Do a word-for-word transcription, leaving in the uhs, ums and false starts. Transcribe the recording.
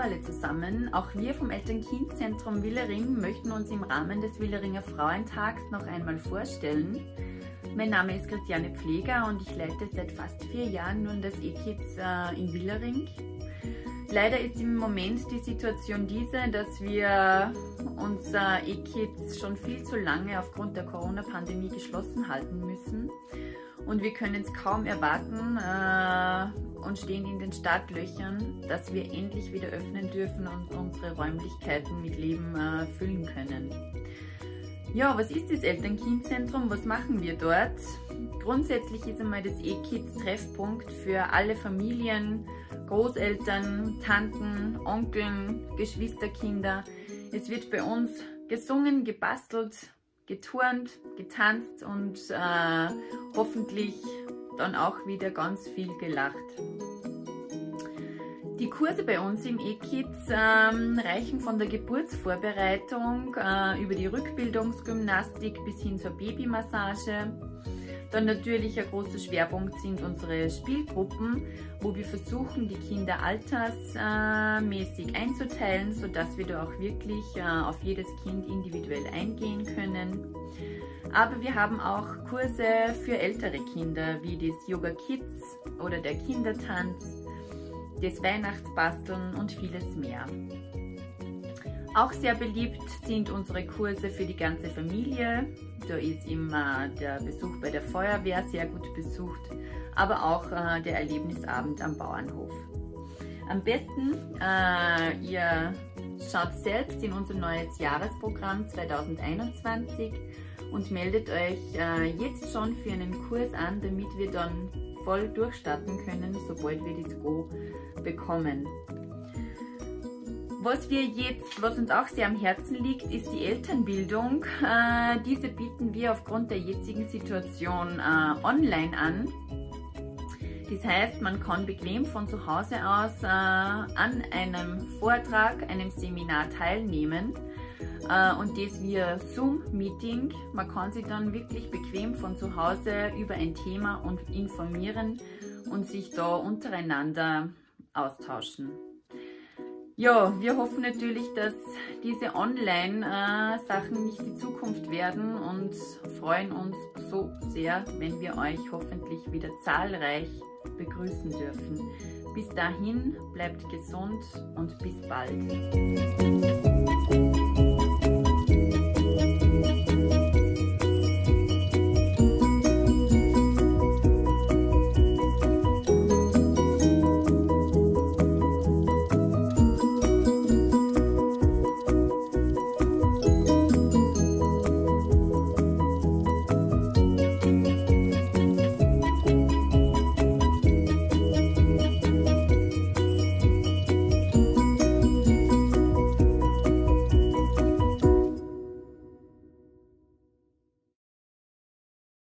alle zusammen. Auch wir vom Eltern-Kind-Zentrum Willering möchten uns im Rahmen des Willeringer Frauentags noch einmal vorstellen. Mein Name ist Christiane Pfleger und ich leite seit fast vier Jahren nun das E-Kids äh, in Willering. Leider ist im Moment die Situation diese, dass wir unser E-Kids schon viel zu lange aufgrund der Corona-Pandemie geschlossen halten müssen. Und wir können es kaum erwarten äh, und stehen in den Startlöchern, dass wir endlich wieder öffnen dürfen und unsere Räumlichkeiten mit Leben äh, füllen können. Ja, was ist das Eltern-Kind-Zentrum? Was machen wir dort? Grundsätzlich ist einmal das E-Kids Treffpunkt für alle Familien, Großeltern, Tanten, Onkeln, Geschwisterkinder. Es wird bei uns gesungen, gebastelt, geturnt, getanzt und äh, hoffentlich dann auch wieder ganz viel gelacht. Die Kurse bei uns im E-Kids ähm, reichen von der Geburtsvorbereitung äh, über die Rückbildungsgymnastik bis hin zur Babymassage. Dann natürlich ein großer Schwerpunkt sind unsere Spielgruppen, wo wir versuchen, die Kinder altersmäßig einzuteilen, sodass wir da auch wirklich äh, auf jedes Kind individuell eingehen können. Aber wir haben auch Kurse für ältere Kinder, wie das Yoga Kids oder der Kindertanz, das Weihnachtsbasteln und vieles mehr. Auch sehr beliebt sind unsere Kurse für die ganze Familie. Da ist immer der Besuch bei der Feuerwehr sehr gut besucht, aber auch äh, der Erlebnisabend am Bauernhof. Am besten, äh, ihr schaut selbst in unser neues Jahresprogramm zweitausendeinundzwanzig und meldet euch äh, jetzt schon für einen Kurs an, damit wir dann voll durchstarten können, sobald wir das Go bekommen. Was wir jetzt, was uns auch sehr am Herzen liegt, ist die Elternbildung. Äh, diese bieten wir aufgrund der jetzigen Situation äh, online an. Das heißt, man kann bequem von zu Hause aus äh, an einem Vortrag, einem Seminar teilnehmen äh, und das via Zoom-Meeting. Man kann sich dann wirklich bequem von zu Hause über ein Thema und informieren und sich da untereinander austauschen. Ja, wir hoffen natürlich, dass diese Online-Sachen äh, nicht die Zukunft werden und freuen uns so sehr, wenn wir euch hoffentlich wieder zahlreich begrüßen dürfen. Bis dahin, bleibt gesund und bis bald.